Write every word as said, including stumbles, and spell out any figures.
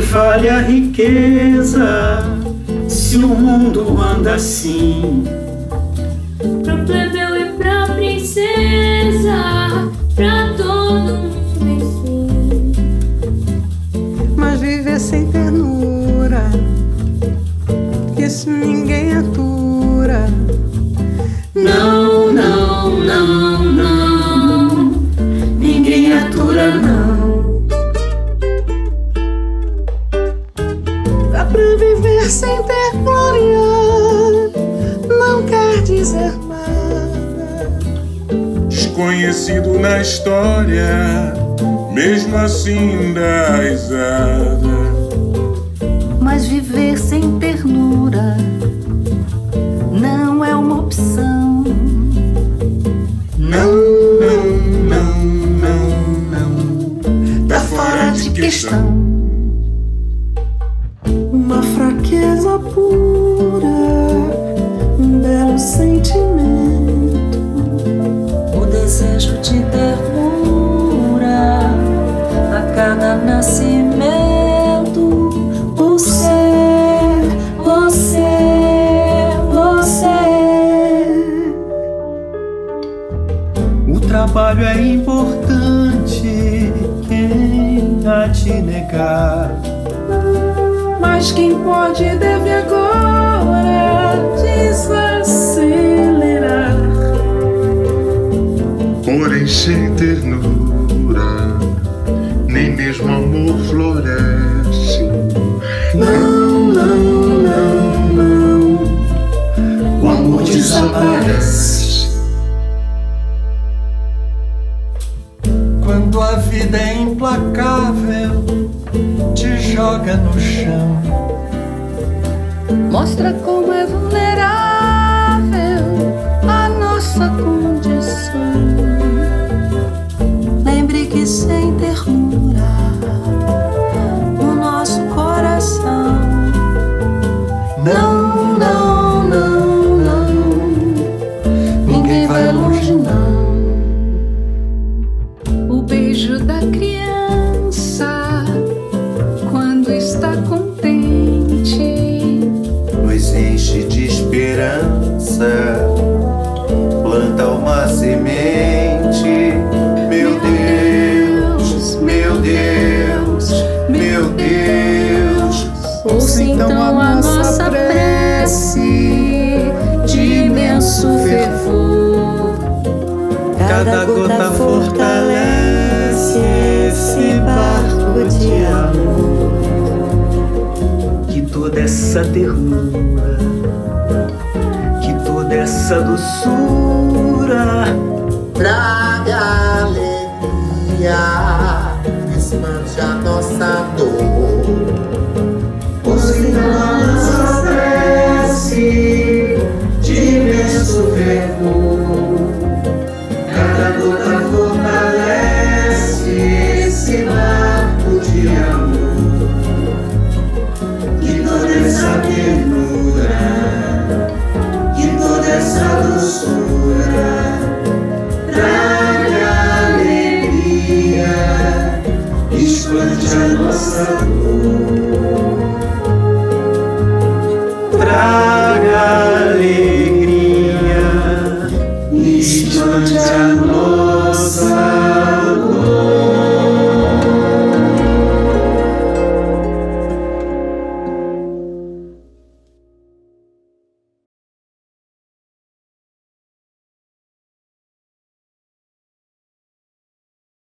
vale a riqueza se o mundo anda assim? Pro plebeu e pra princesa, pra todo mundo enfim. Mas viver sem ternura, isso ninguém atura. Não, não, não, não, ninguém atura não. Dá pra viver sem ter glória, não quer dizer nada. Desconhecido na história, mesmo assim dá risada. Mas viver sem ternura não é uma opção. Não, não, não, não, não, tá fora de questão. Uma fraqueza pura, um belo sentimento, O desejo de ternura a cada nascimento. Você, você, você. o trabalho é importante, quem há de negar? mas quem pode deve agora desacelerar. Porém sem ternura, nem mesmo amor floresce. Não, não, não, não, o amor desaparece. Quando a vida é implacável, te joga no chão. Mostra como é vulnerável a nossa condição. Lembre que sem ternura no nosso coração, não, não, não, não, ninguém vai longe não. O beijo da criança quando está contente nos enche de esperança, planta uma semente. Meu Deus, meu Deus, meu Deus, ouça então a nossa prece de imenso fervor. Cada gota fortalece esse barco de amor. Que toda essa ternura, que toda essa doçura traga alegria, espante a nossa dor. ouça então a nossa prece de imenso fervor. Cada gota fortalece esse barco de amor. Que toda essa ternura, que toda essa doçura traga alegria, espante a nossa dor. Traga alegria, espante a nossa